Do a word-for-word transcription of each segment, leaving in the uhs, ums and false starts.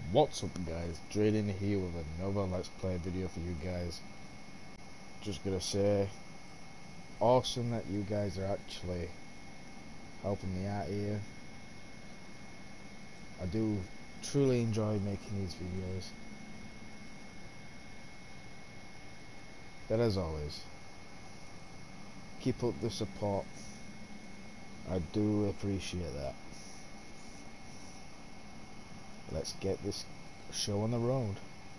What's up guys, Drayden here with another Let's Play video for you guys. Just gonna say, awesome that you guys are actually helping me out here. I do truly enjoy making these videos. But as always, keep up the support. I do appreciate that. Let's get this show on the road.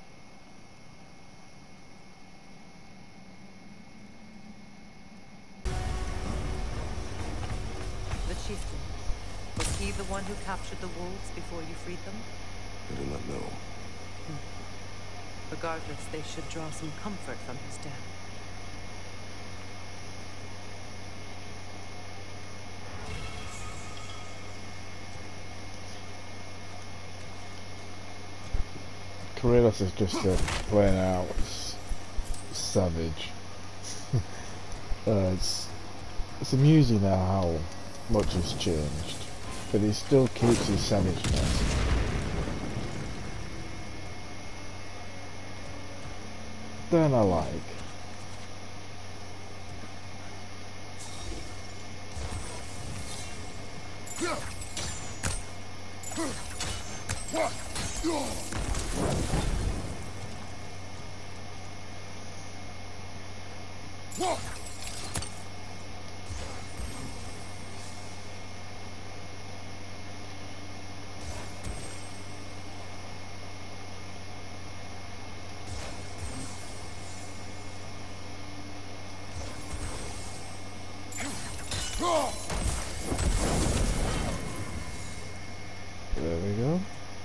The chieftain. Was he the one who captured the wolves before you freed them? I do not know. Hmm. Regardless, they should draw some comfort from his death. Kratos is just uh, playing out savage. uh, it's it's amusing how much has changed, but he still keeps his savageness. Then I like. There we go.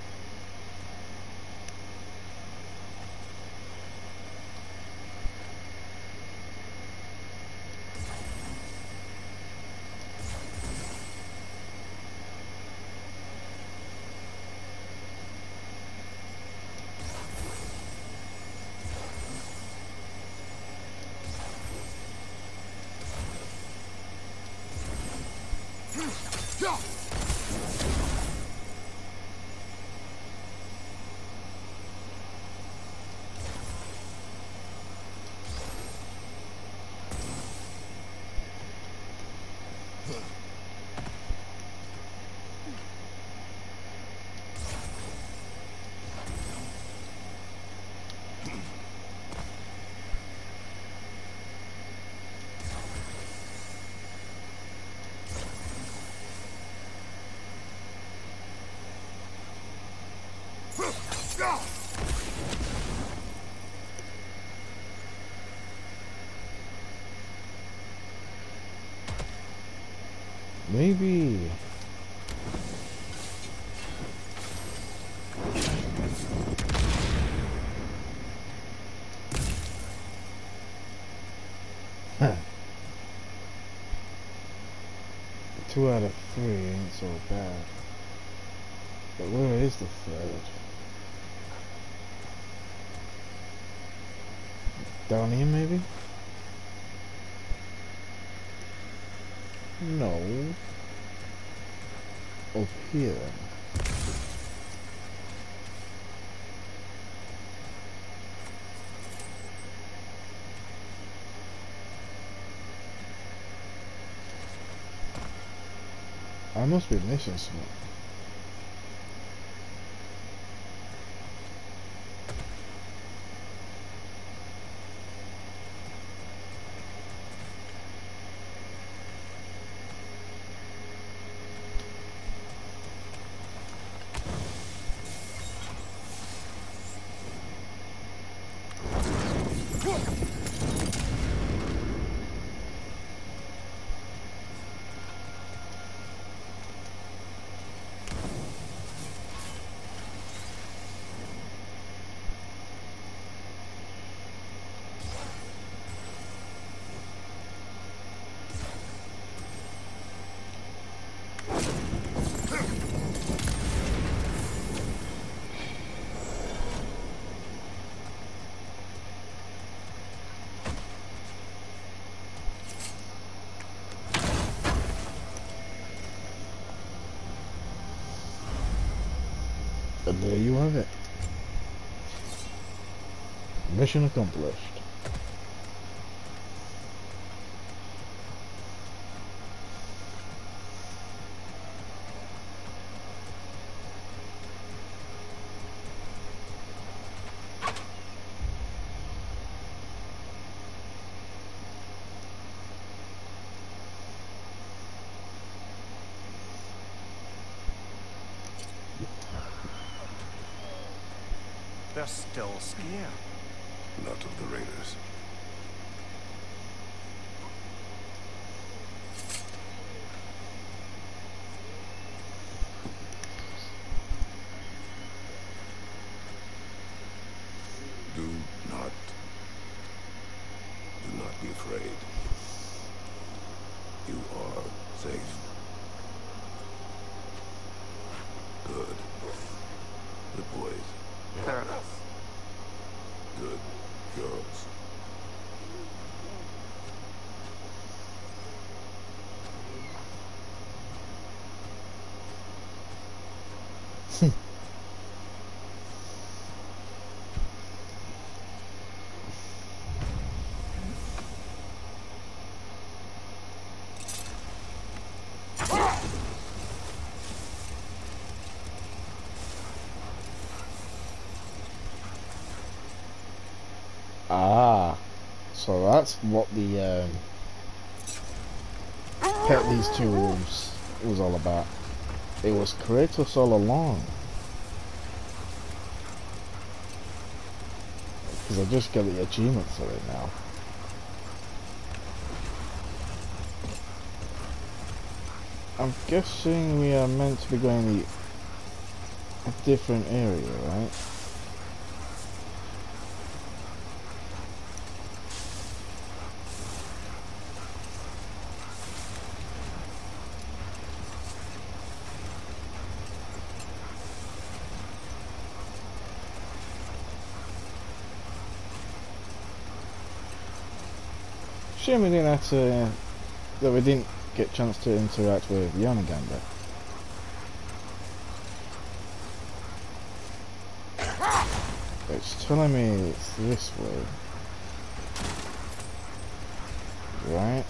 Maybe. Huh. Two out of three ain't so bad. But where is the third? Down here, maybe? No. Up here. I must be missing something. And there you have it. Mission accomplished. They're still scared. Not of the raiders. Do not... Do not be afraid. You are safe. Good. Good boys. Fair enough. Good girls. Ah, so that's what the um, pet these two wolves was all about. It was Kratos all along. Because I just got the achievement for it now. I'm guessing we are meant to be going the a different area, right? Shame we didn't have to, uh, that we didn't get a chance to interact with Yarnagander. It's telling me it's this way. Right?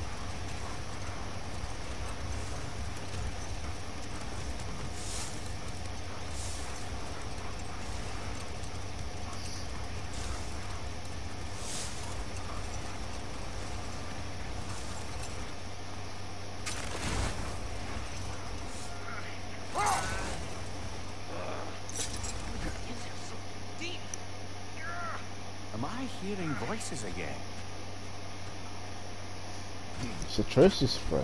Am I hearing voices again? It's Atreus' friend.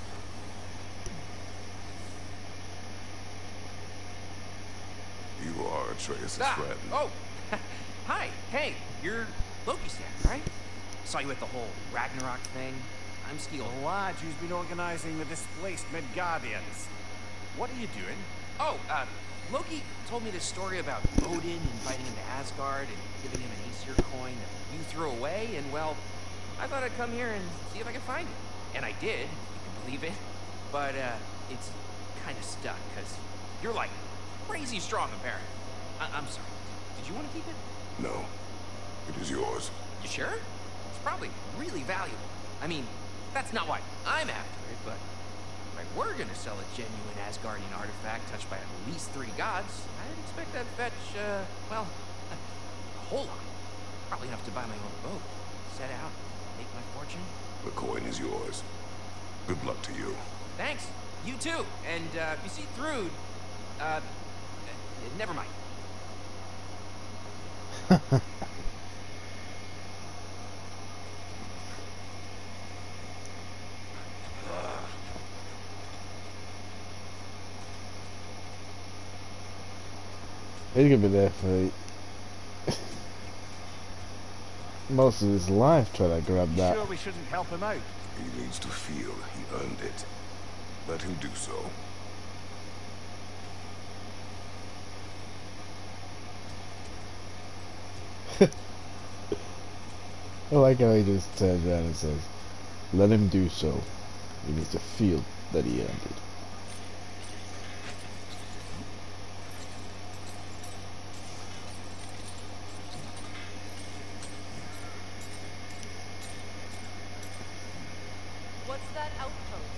You are Atreus' Ah, friend. oh, hi, hey, you're Loki's dad, right? Saw you at the whole Ragnarok thing. I'm Skeel. The lad who's been organizing the displaced Midgardians. What are you doing? Oh, uh, Loki told me this story about Odin inviting him to Asgard and giving him an Aesir coin that you threw away, and well, I thought I'd come here and see if I could find it. And I did, if you can believe it. But, uh, it's kind of stuck, because you're, like, crazy strong, apparently. I I'm sorry. Did you want to keep it? No. It is yours. You sure? It's probably really valuable. I mean, that's not why I'm after it, but if I were gonna sell a genuine Asgardian artifact touched by at least three gods, I'd expect that'd fetch, uh, well, a whole lot. Probably enough to buy my own boat, set out, make my fortune. The coin is yours. Good luck to you. Thanks. You too. And, uh, if you see Thrud, uh, uh never mind. He's gonna be there for most of his life trying to grab You that. sure we shouldn't help him out? He needs to feel he earned it. Let him do so. I like how he just turns around and says, let him do so. He needs to feel that he earned it. outpost.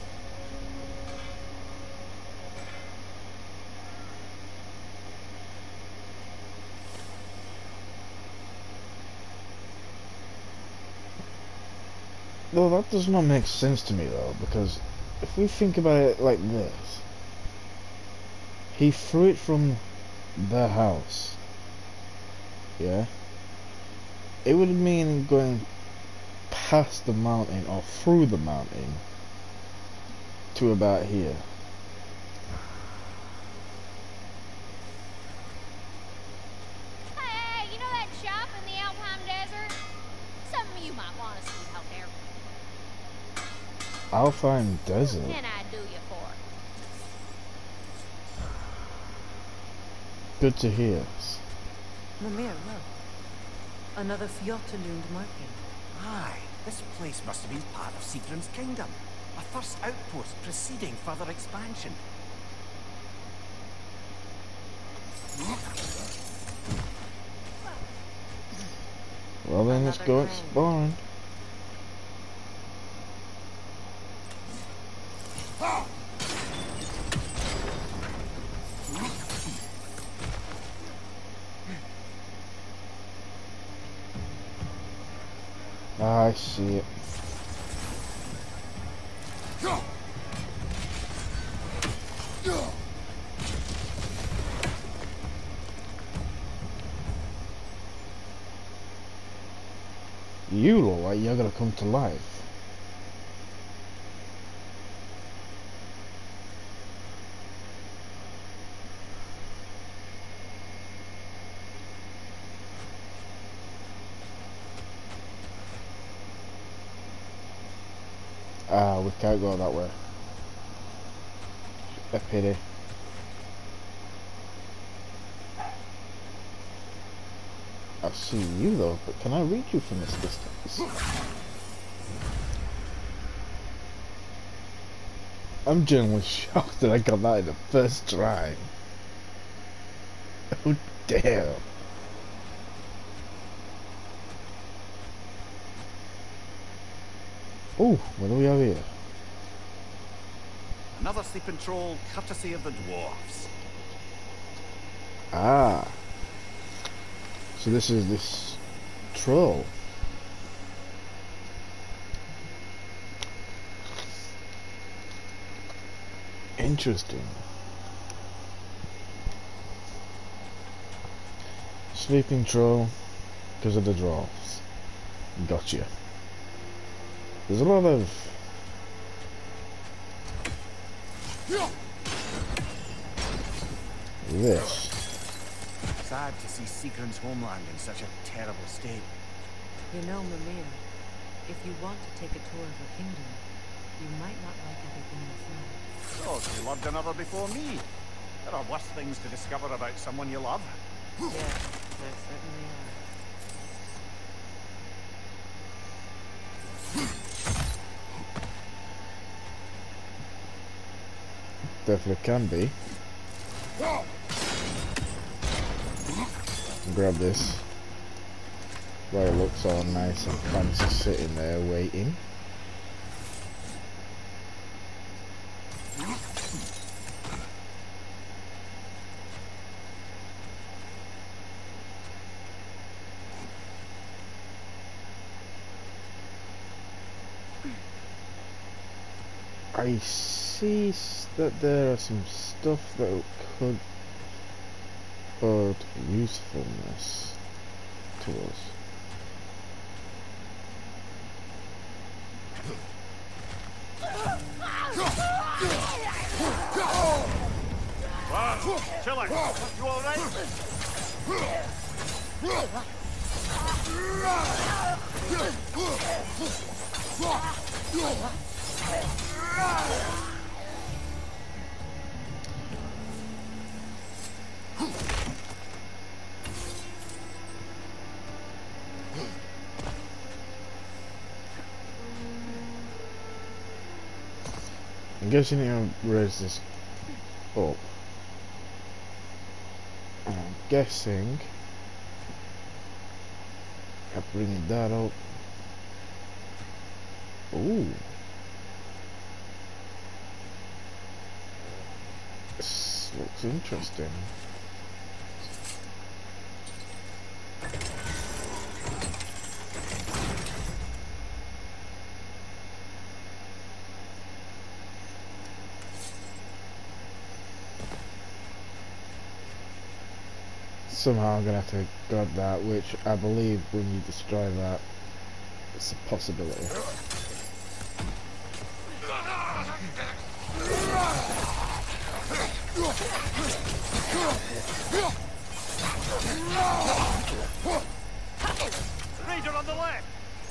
No, that does not make sense to me though, because if we think about it like this, he threw it from the house, yeah? It would mean going past the mountain or through the mountain to about here. Hey, you know that shop in the Alpine Desert? Something you might want to see out there. Alpine Desert? What can I do you for? Good to hear. Mimir, look. Another Fjotalund marking. Aye, this place must have been part of Sigrun's kingdom. A first outpost preceding further expansion. Well then, let's Another go crane. exploring. I see it. You look like you're gonna come to life. Ah, we can't go that way. A pity. I see you though, but can I reach you from this distance? I'm genuinely shocked that I got that in the first try. Oh damn. Oh, what do we have here? Another sleeping troll, courtesy of the dwarves. Ah. So this is this troll. Interesting. Sleeping troll because of the dwarves. Gotcha. There's a lot of this. Sad to see Sigrun's homeland in such a terrible state. You know, Mimir, if you want to take a tour of her kingdom, you might not like everything you find. Oh, you loved another before me. There are worse things to discover about someone you love. Yes, there certainly are. Definitely can be. Grab this. Where it looks all nice and fancy sitting there waiting. I see that there are some stuff that could hold usefulness to us. Wow, Chiller, you alright? I'm guessing you raise this up. And I'm guessing I bring that up. Ooh. This looks interesting. Somehow I'm gonna have to grab that, which I believe when you destroy that, it's a possibility. Raider on the left!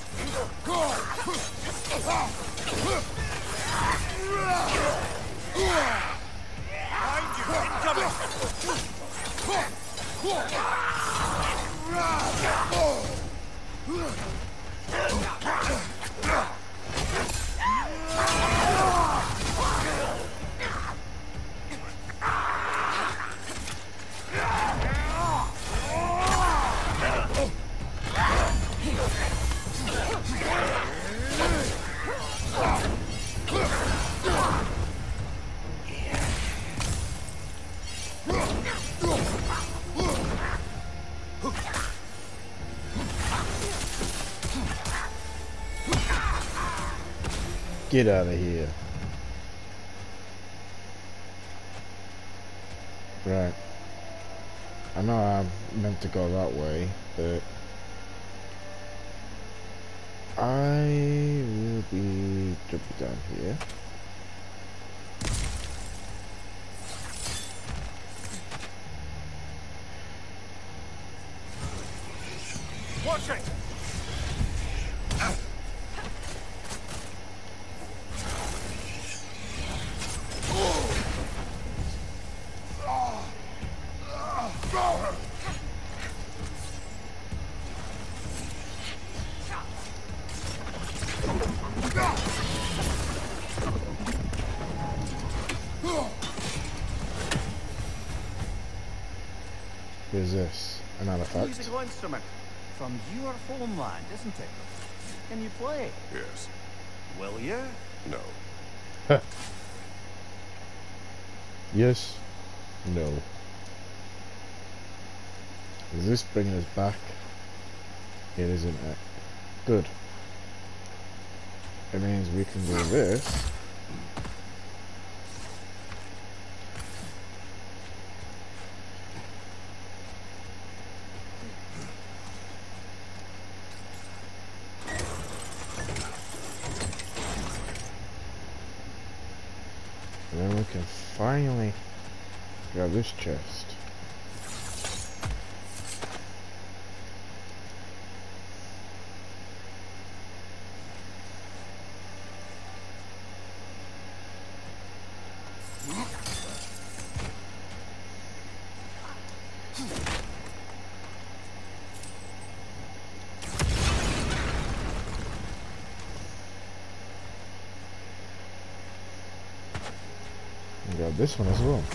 Behind you, incoming! Get out of here. Right. I know I'm meant to go that way, but I will be jumping down here. Watch it! Where's this? An artifact? Musical instrument from your homeland, isn't it? Can you play? Yes. Will you? No. Yes. No. Is this bringing us back? It isn't it? Good. It means we can do this. And then we can finally grab this chest. And grab this one as well.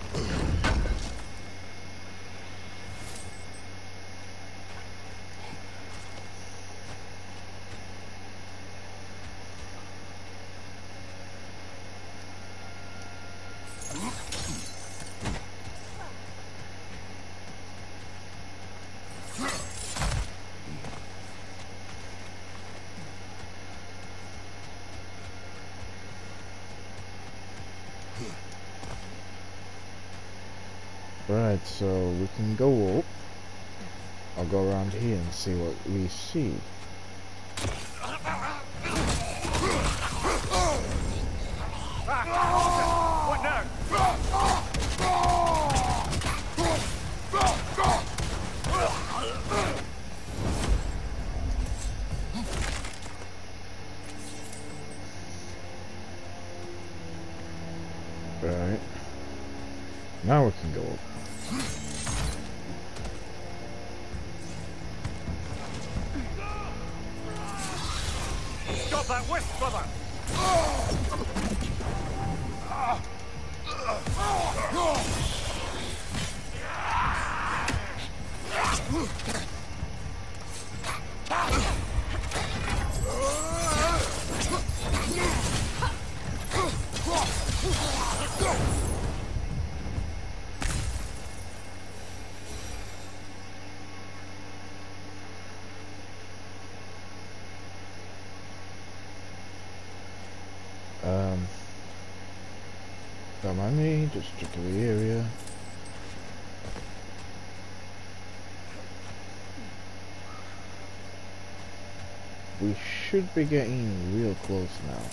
Right, so we can go up. I'll go around here and see what we see. What now? Right. Now we can go up. Stop that whisk, brother! Don't mind me, just checking the area. We should be getting real close now.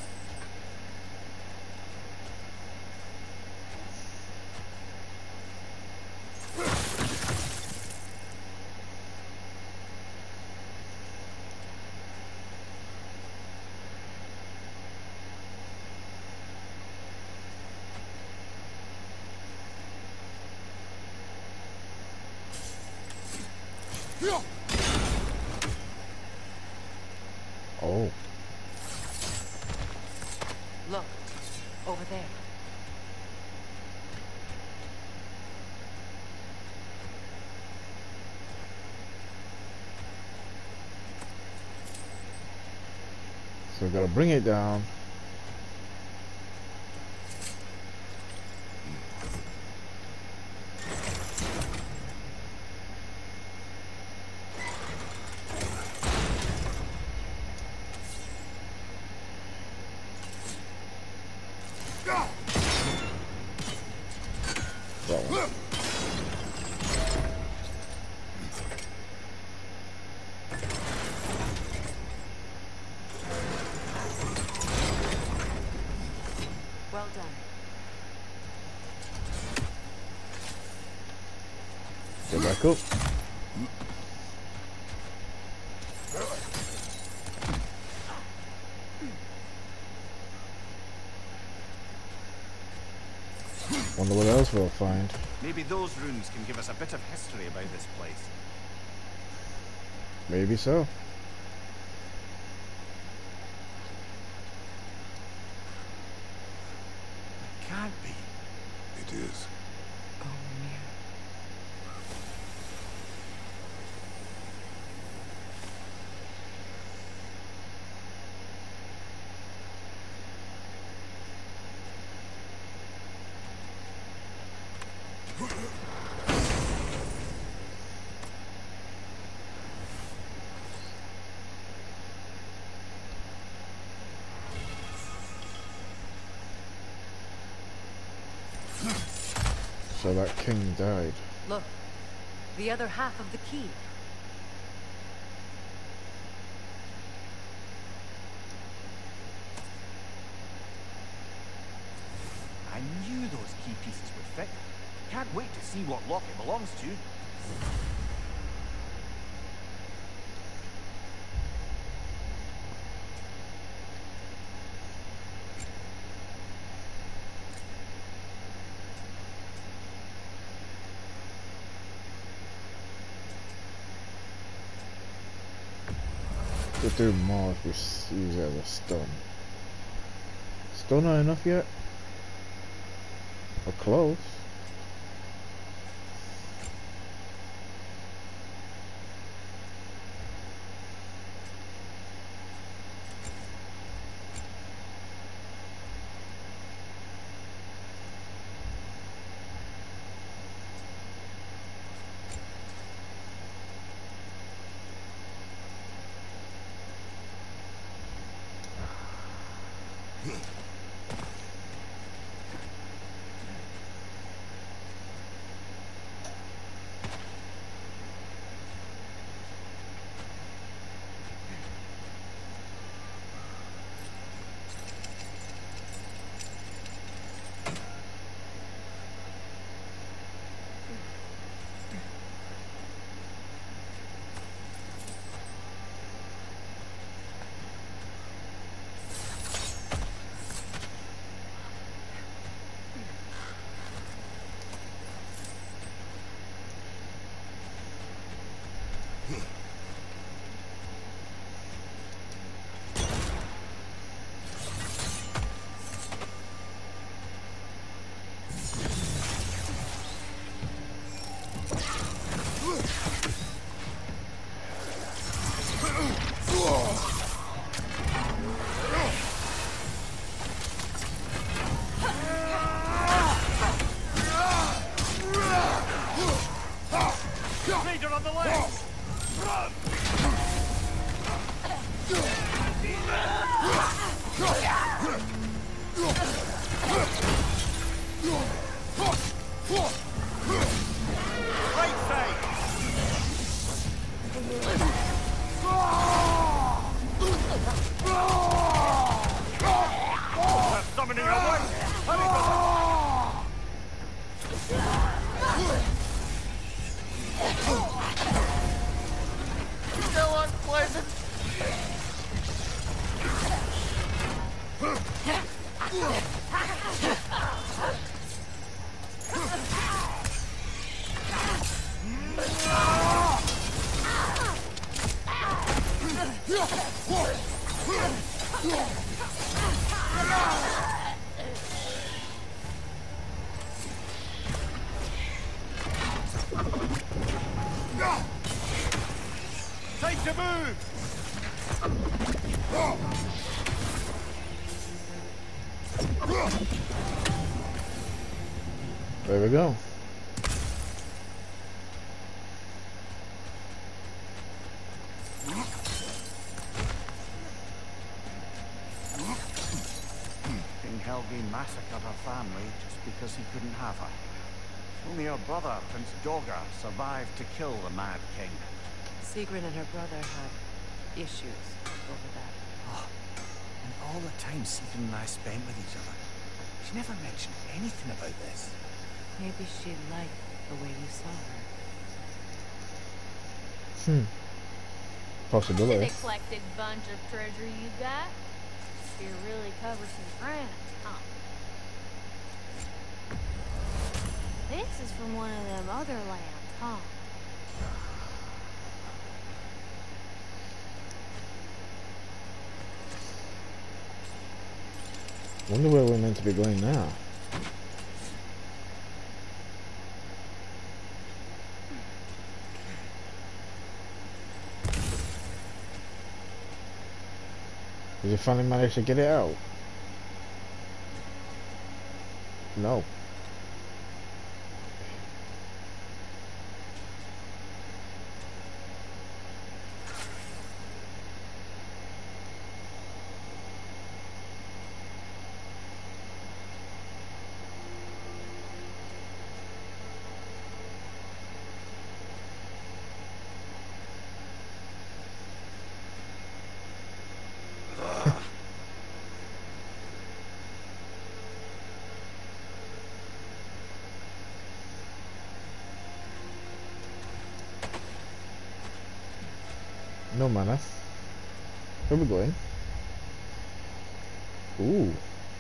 Oh, Look, over there. so we gotta bring it down. That one. Well done. Get back up. Wonder what else we'll find. Maybe those runes can give us a bit of history about this place. Maybe so. Can't be. It is. Oh, Mimir. So that king died. Look, the other half of the key. I knew those key pieces would fit. Can't wait to see what lock it belongs to. Could do more if we s- use it as a stun. Still not enough yet? We're close. There we go. King Helgi massacred her family just because he couldn't have her. Only her brother, Prince Dogger, survived to kill the Mad King. Sigrun and her brother had issues over that. Oh, and all the time Sigrun and I spent with each other, she never mentioned anything about this. Maybe she liked the way you saw her. Hmm. An Possibility. eclectic bunch of treasure you got. You really cover some ground, huh? This is from one of them other lands, huh? Wonder where we're meant to be going now. Did you finally manage to get it out? No. No mana. Where are we going? Ooh.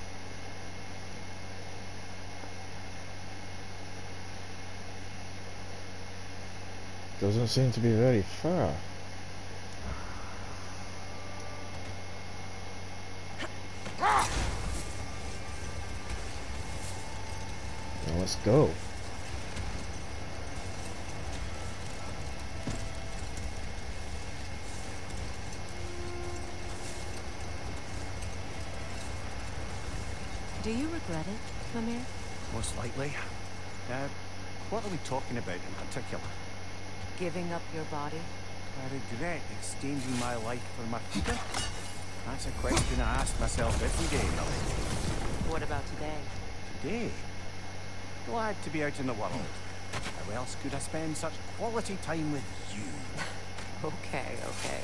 Doesn't seem to be very far. Now let's go. Do you regret it, Mimir? Most likely. Uh, what are we talking about in particular? Giving up your body? I regret exchanging my life for my freedom? That's a question I ask myself every day, Millie. What about today? Today? Glad to be out in the world. How else could I spend such quality time with you? Okay, okay.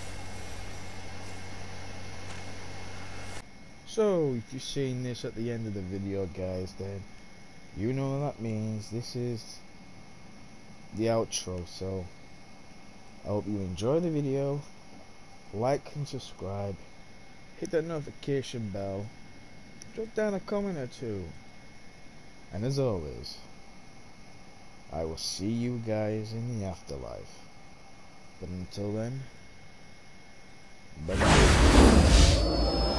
So, if you've seen this at the end of the video, guys, then you know what that means. This is the outro. So, I hope you enjoy the video. Like and subscribe. Hit that notification bell. Drop down a comment or two. And as always, I will see you guys in the afterlife. But until then, bye bye.